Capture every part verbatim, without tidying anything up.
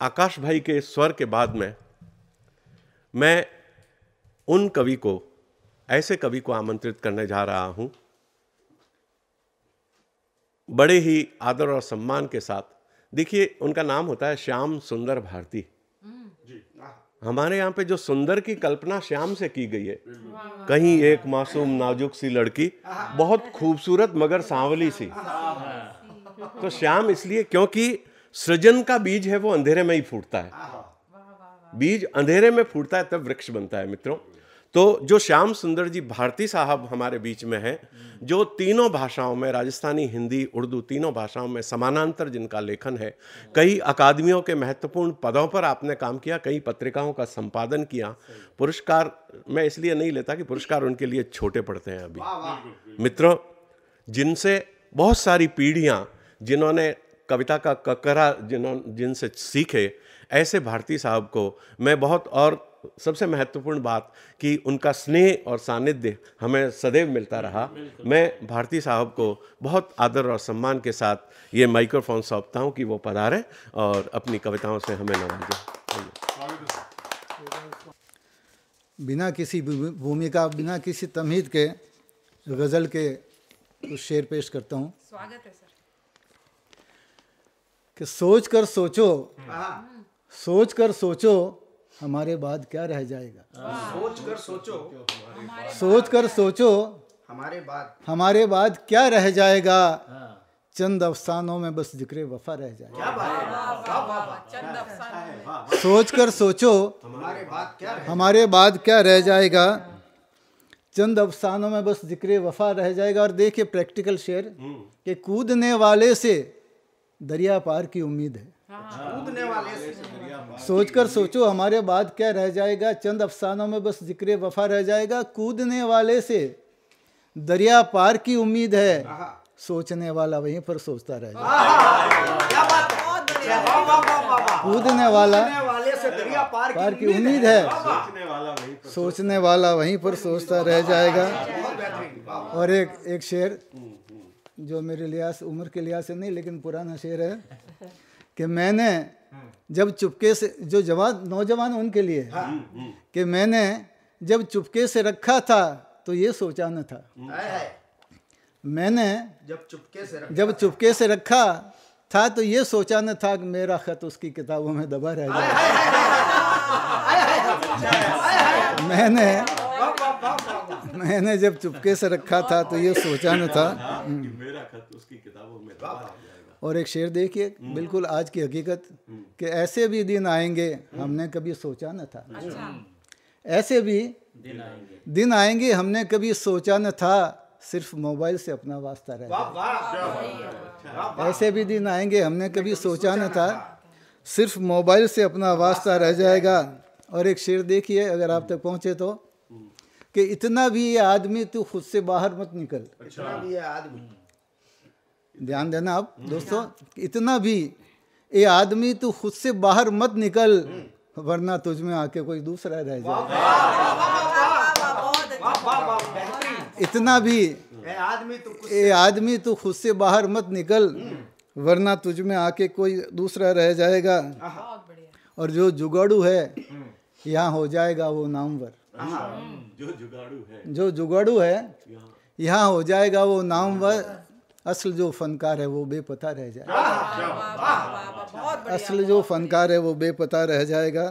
आकाश भाई के स्वर के बाद में मैं उन कवि को, ऐसे कवि को आमंत्रित करने जा रहा हूं, बड़े ही आदर और सम्मान के साथ। देखिए, उनका नाम होता है श्याम सुंदर भारती। हमारे यहाँ पे जो सुंदर की कल्पना श्याम से की गई है, कहीं एक मासूम नाजुक सी लड़की, बहुत खूबसूरत मगर सांवली सी। तो श्याम इसलिए क्योंकि सृजन का बीज है वो अंधेरे में ही फूटता है। बीज अंधेरे में फूटता है तब वृक्ष बनता है मित्रों। तो जो श्याम सुंदर जी भारती साहब हमारे बीच में हैं, जो तीनों भाषाओं में, राजस्थानी, हिंदी, उर्दू, तीनों भाषाओं में समानांतर जिनका लेखन है, कई अकादमियों के महत्वपूर्ण पदों पर आपने काम किया, कई पत्रिकाओं का संपादन किया। पुरस्कार मैं इसलिए नहीं लेता कि पुरस्कार उनके लिए छोटे पड़ते हैं अभी। मित्रों, जिनसे बहुत सारी पीढ़ियां, जिन्होंने कविता का ककरा जिन्होंने जिनसे सीखे, ऐसे भारती साहब को मैं बहुत, और सबसे महत्वपूर्ण बात कि उनका स्नेह और सानिध्य हमें सदैव मिलता रहा। मैं भारती साहब को बहुत आदर और सम्मान के साथ ये माइक्रोफोन सौंपता हूँ कि वो पधारें और अपनी कविताओं से हमें नवाजें। बिना किसी भूमिका, बिना किसी तमहीद के गज़ल के कुछ शेर पेश करता हूँ। स्वागत है सर। कि सोच कर सोचो, सोच कर सोचो हमारे बाद क्या रह जाएगा। सोच कर सोचो, सोच कर सोचो हमारे बाद हमारे बाद क्या रह जाएगा। चंद अफसानों में बस जिक्र वफा रह जाएगा। क्या बात है, चंद अफसाने। सोच कर सोचो हमारे बाद क्या रहे? हमारे बाद क्या रह जाएगा। चंद अफसानों में बस जिक्र वफा रह जाएगा। और देखिए प्रैक्टिकल शेर कि कूदने वाले से दरिया पार की उम्मीद है। कूदने वाले से सोच कर सोचो हमारे बाद क्या रह जाएगा। चंद अफसानों में बस जिक्र वफा रह जाएगा। कूदने वाले से दरिया पार की उम्मीद है। सोचने वाला वहीं पर सोचता रह जाएगा। क्या बात है, बहुत बढ़िया, वाह वाह वाह वाह वाह। कूदने वाला कूदने वाले से दरिया पार पार की की उम्मीद है। सोचने वाला वहीं पर सोचने वाला वहीं पर सोचता रह जाएगा। बहुत बेहतरीन, वाह वाह। और एक एक शेर जो मेरे लिहाज से, उम्र के लिहाज से नहीं लेकिन पुराना शेर है कि मैंने जब चुपके से, जो जवान नौजवान उनके लिए है, कि मैंने जब चुपके से रखा था तो ये सोचा न था। है, है। मैंने जब चुपके से रख- जब चुपके से रखा था तो ये सोचा न था कि मेरा खत उसकी किताबों में दबा रह जाए। मैंने वाह वाह वाह वाह वाह। मैंने जब चुपके से रखा था तो ये सोचा न था। कि मेरा खत उसकी किताबों में दबा रह जाएगा। और एक शेर देखिए, बिल्कुल आज की हकीकत, कि ऐसे भी दिन आएंगे हमने कभी सोचा न था। ऐसे भी दिन आएंगे हमने कभी सोचा न था। सिर्फ मोबाइल से अपना वास्ता रह वाह जाएगा। वाह। ऐसे भी दिन आएंगे हमने कभी सोचा न था। सिर्फ मोबाइल से अपना वास्ता रह जाएगा। और एक शेर देखिए अगर आप तक पहुँचे तो, कि इतना भी ये आदमी तू खुद से बाहर मत निकल। इतना भी है आदमी, ध्यान देना आप दोस्तों, इतना भी ये आदमी तू खुद से बाहर मत निकल, वरना तुझ में आके कोई दूसरा रह जाए। वाह वाह वाह, बेहतरीन। इतना भी है आदमी तो कुछ ये आदमी तू खुद से बाहर मत निकल, वरना तुझ में आके कोई दूसरा रह जाएगा। बहुत बढ़िया। और जो जुगाड़ू है यहाँ हो जाएगा वो नामवर। जो जुगाड़ू है, जो जुगाड़ू है यहाँ हो जाएगा वो नामवर। असल जो फनकार है वो बेपता रह जाएगा। वाह वाह वाह, बहुत बढ़िया। असल जो फनकार है वो बेपता रह जाएगा।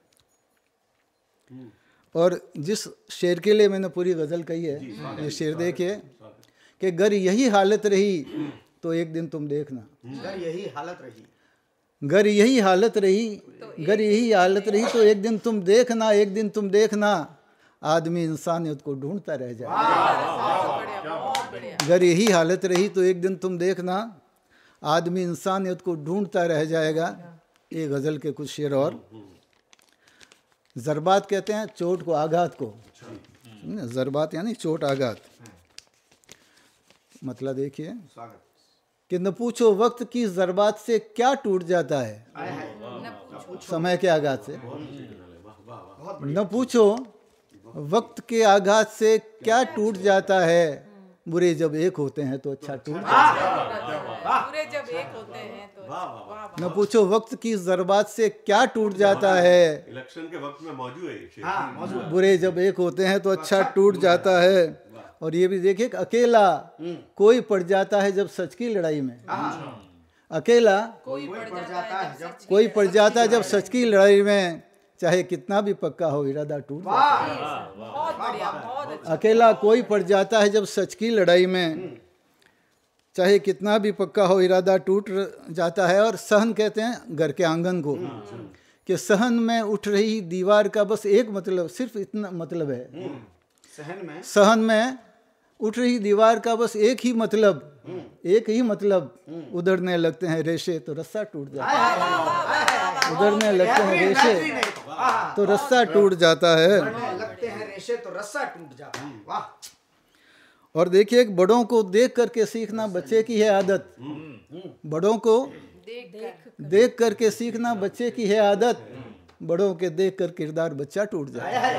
और जिस शेर के लिए मैंने पूरी गज़ल कही है, ये शेर देखिए कि गर यही हालत रही तो एक दिन तुम देखना। अगर यही हालत रही, गर यही हालत रही गर यही हालत रही तो एक दिन तुम देखना। एक दिन तुम देखना आदमी इंसानियत को ढूंढता रह जाएगा। बहुत बढ़िया, बहुत बढ़िया। गर यही हालत रही तो एक दिन तुम देखना आदमी इंसानियत को ढूंढता रह जाएगा। ये गज़ल के कुछ शेर। और ज़रबात कहते हैं चोट को, आघात को। ज़रबात यानी चोट, आघात। मतलब देखिए स्वागत। कि न पूछो वक्त की ज़रबात से क्या टूट जाता है, समय के आघात से। न पूछो वक्त के आघात से क्या टूट जाता है, बुरे जब एक होते हैं तो अच्छा टूट जाता है। पूरे जब एक होते हैं तो वाह वाह न पूछो वक्त की ज़रबात से क्या टूट जाता है, इलेक्शन के वक्त में मौजूद है ये शेर। हाँ मौजूद बुरे जब एक होते हैं तो अच्छा टूट जाता है। और ये भी देखिए कि अकेला कोई पड़ जाता है जब सच की लड़ाई में, अकेला कोई कोई पड़ पड़ जाता जाता है है जब जब सच कोई पड़ जाता है जब सच की लड़ाई में, चाहे कितना भी पक्का हो इरादा टूट जाता है। बहुत बढ़िया बहुत अच्छा अकेला कोई पड़ जाता है जब सच की लड़ाई में, चाहे कितना भी पक्का हो इरादा टूट जाता है। और सहन कहते हैं घर के आंगन को, कि सहन में उठ रही दीवार का बस एक मतलब, सिर्फ इतना मतलब है, सहन में सहन में उठ रही दीवार का बस एक ही मतलब, एक ही मतलब, उधड़ने लगते हैं रेशे तो रस्सा टूट जाता है, उधड़ने लगते हैं रेशे बेहतरीन है तो। हाँ, तो रस्सा टूट जाता है। बढ़ने लगते हैं रेशे तो रस्सा टूट जाता है। वाह और देखिए एक बड़ों को देख करके सीखना बच्चे की है आदत, बड़ों को देख देख देख करके सीखना बच्चे की है आदत, बड़ों के देख कर किरदार बच्चा टूट जाता है।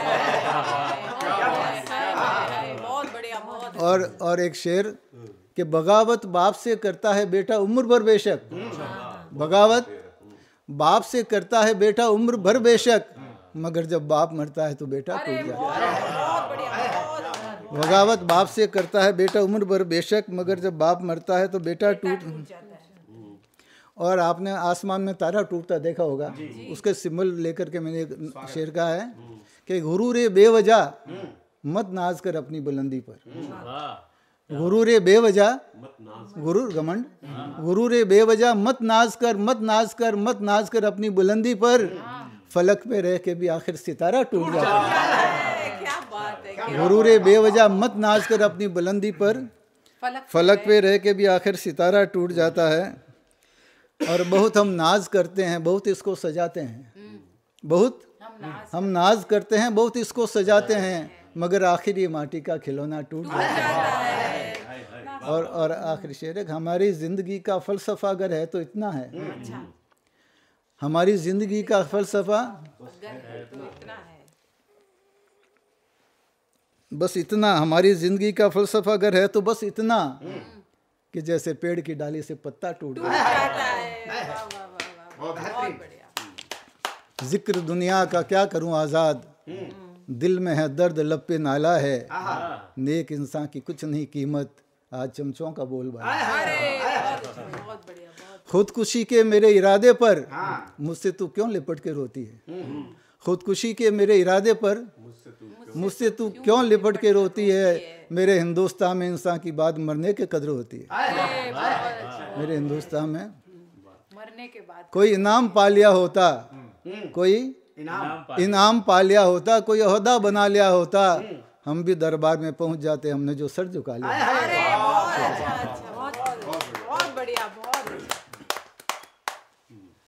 बहुत बढ़िया बहुत और और एक शेर कि बगावत बाप से करता है बेटा उम्र भर बेशक, बगावत बाप से करता है बेटा उम्र भर बेशक, मगर जब बाप मरता है तो बेटा टूट जाता है। बहुत बढ़िया बहुत बगावत बाप से करता है बेटा उम्र भर बेशक, मगर जब बाप मरता है तो बेटा टूट जाता है। और आपने आसमान में तारा टूटता देखा होगा, उसके सिंबल लेकर के मैंने एक शेर कहा है कि गुरु रे बेवजह मत नाज कर अपनी बुलंदी पर, गुरु रे बेवजह गुरु घमंड, गुरु रे बेवजह मत नाज कर मत नाज कर मत नाज कर अपनी बुलंदी पर, फलक पे रह के भी आखिर सितारा टूट जाता है। क्या बात है क्या गुरु रे बेवजह मत नाज कर अपनी बुलंदी पर, फलक फलक पे रह के भी आखिर सितारा टूट जाता है। और बहुत हम नाज करते हैं, बहुत इसको सजाते हैं, बहुत हम नाज हम नाज करते हैं, बहुत इसको सजाते हैं, मगर आखिर ये माटी का खिलौना टूट जाता है। और और आखिरी शेर है, हमारी ज़िंदगी का फ़लसफ़ा अगर है तो इतना है, अच्छा हमारी ज़िंदगी का फ़लसफ़ा अगर तो इतना है बस इतना, हमारी ज़िंदगी का फ़लसफ़ा अगर है तो बस इतना, कि जैसे पेड़ की डाली से पत्ता टूट जाए। जाता है वाह वाह वाह वाह बहुत बढ़िया जिक्र दुनिया का क्या करूं आज़ाद, दिल में है दर्द लब पे नाला है, नेक इंसान की कुछ नहीं कीमत, आज चमचों का बोलबाला। अरे बहुत अच्छा, बहुत बढ़िया बहुत खुदकुशी के मेरे इरादे पर मुझसे तू क्यों लिपट के रोती है, खुदकुशी के मेरे इरादे पर मुझसे तू क्यों लिपट के रोती है, मेरे हिंदुस्तान में इंसान की बात मरने के कदर होती है, अरे बहुत अच्छा मेरे हिंदुस्तान में मरने के बाद कोई इनाम पा लिया होता, कोई इनाम इनाम पा लिया होता, कोई ओहदा बना लिया होता, हम भी दरबार में पहुंच जाते, हमने जो सर झुका लिया। अरे बहुत अच्छा